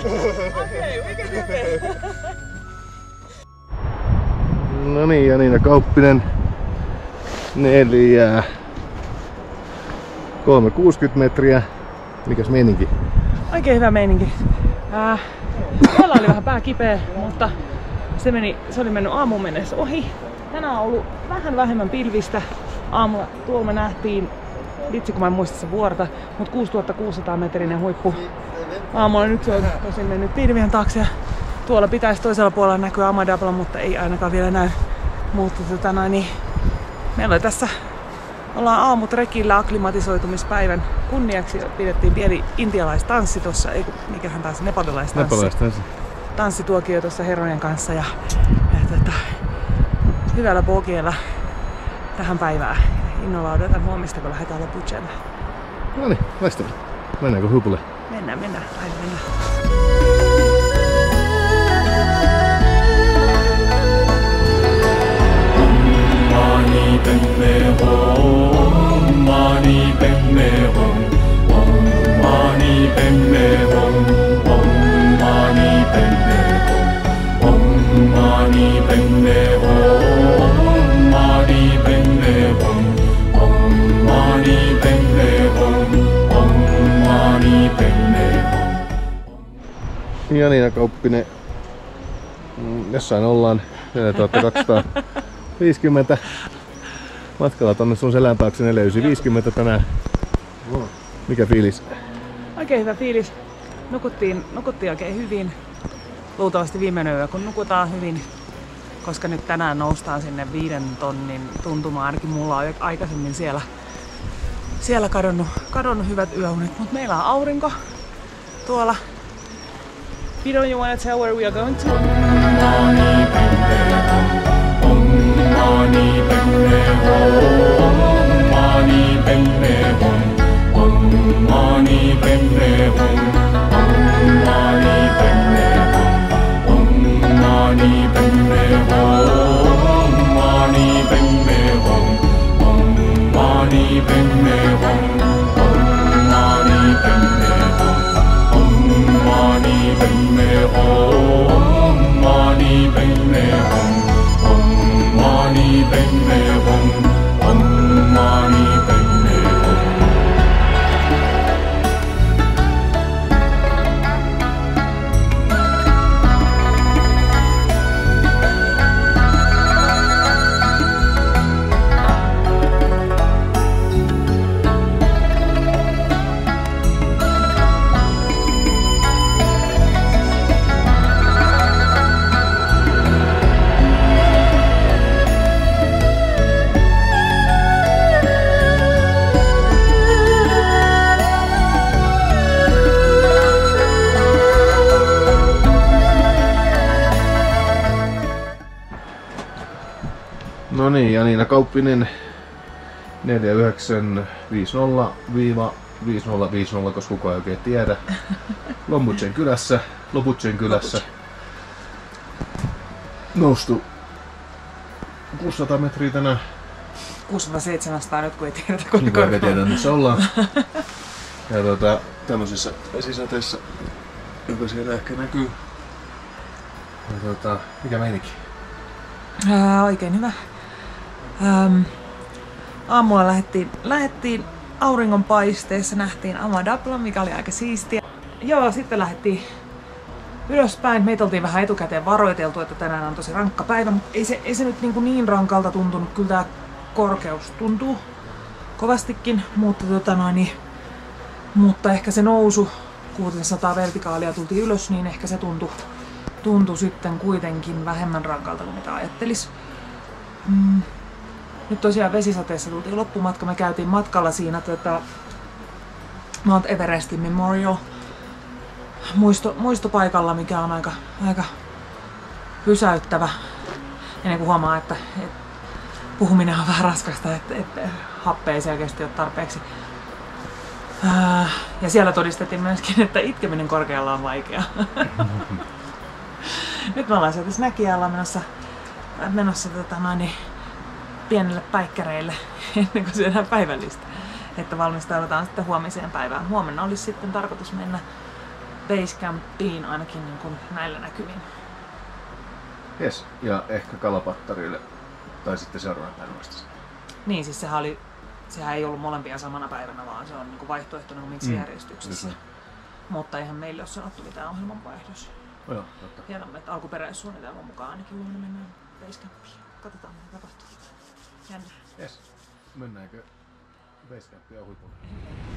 Okay, we can do this. No niin, Janina Kauppinen 4. 360 metriä. Mikäs meininki? Oikein hyvä meininki. Tuolla oli vähän pää kipeä, mutta se oli mennyt aamuun mennessä ohi. Tänään on ollut vähän vähemmän pilvistä. Aamulla tuolla me nähtiin, vitsi kun mä en muista sen vuorta, mutta 6600 metrinen huippu. Aamulla nyt se on tosin mennyt pilvien taakse ja tuolla pitäisi toisella puolella näkyä Amadabla, mutta ei ainakaan vielä näy. Mutta meillä oli tässä, ollaan aamutrekillä akklimatisoitumispäivän kunniaksi pidettiin pieni intialaistanssi tuossa, ei mikähän taas nepalilaistanssi. Tanssituokio tuossa herrojen kanssa ja hyvällä pokeella tähän päivään. Innolla odotan huomista, kun lähdetään Lopuchelle. No niin, loistavaa. Mennäänkö huipulle? Mennään. Mani pemme hom, mani pemme hom, mani pemme hom, mani pemme hom, mani pemme hom, mani pemme hom, mani pemme hom, mani pemme hom. Janina Kauppinen, jossain ollaan 4250 matkalla tonne sun selän taakse 4950 tänään. Mikä fiilis? Oikein hyvä fiilis. Nukuttiin oikein hyvin. Luultavasti viimeinen yö, kun nukutaan hyvin, koska nyt tänään noustaan sinne 5 tonnin tuntumaan. Ainakin mulla on aikaisemmin siellä kadonnut hyvät yöunet, mutta meillä on aurinko tuolla. Pidon, you wanna tell where we are going to? Mani pemme hom, mani pemme hom, mani pemme hom, mani pemme hom, mani pemme hom, mani pemme hom, mani pemme hom, mani pemme hom, mani pemme hom, mani pemme hom. Mani pemme hom, mani pemme hom. No niin, Janina Kauppinen 4950-5050, koska kukaan ei oikein tiedä. Lopuchen kylässä. Noustu 600 metriä tänään. 600-700 nyt kun ei tiedetä kuinka ei tiedä missä ollaan. Ja tämmöisessä vesisateessa, joka siellä ehkä näkyy. Ja mikä meininki? Oikein hyvä. Aamulla lähdettiin auringonpaisteessa, nähtiin Amadabla, mikä oli aika siistiä. Joo, sitten lähdettiin ylöspäin. Meitä oltiin vähän etukäteen varoiteltu, että tänään on tosi rankka päivä, mutta ei se nyt niin rankalta tuntunut. Kyllä tää korkeus tuntuu kovastikin, mutta ehkä se nousu 600 vertikaalia tultiin ylös, niin ehkä se tuntui sitten kuitenkin vähemmän rankalta kuin mitä ajattelis. Nyt tosiaan vesisateessa tultiin loppumatka. Me käytiin matkalla siinä Mount Everestin Memorial muistopaikalla, mikä on aika pysäyttävä. Ennen kuin huomaa, että puhuminen on vähän raskasta, että happea ei selkeästi ole tarpeeksi. Ja siellä todistettiin myöskin, että itkeminen korkealla on vaikeaa. Nyt me ollaan sieltä Snäkialla menossa pienelle päikkäreille ennen kuin syödään päivällistä. Että valmistaudutaan sitten huomiseen päivään. Huomenna olisi sitten tarkoitus basecampiin ainakin niin kuin näillä näkymin. Jes, ja ehkä Kalapattarille, tai sitten seuraavan päivän vasta. Niin, siis sehän ei ollut molempia samana päivänä, vaan se on niin kuin vaihtoehtoinen omiksi järjestyksissä. Mutta eihän meille ole sanottu mitään ohjelmanvaihdos. Joo, totta. Tiedämme, että alkuperäissuunnitelman mukaan ainakin huomenna mennään basecampiin. Katsotaan mitä tapahtuu. Jännä. Jes, mennäänkö basecampiin huipulle?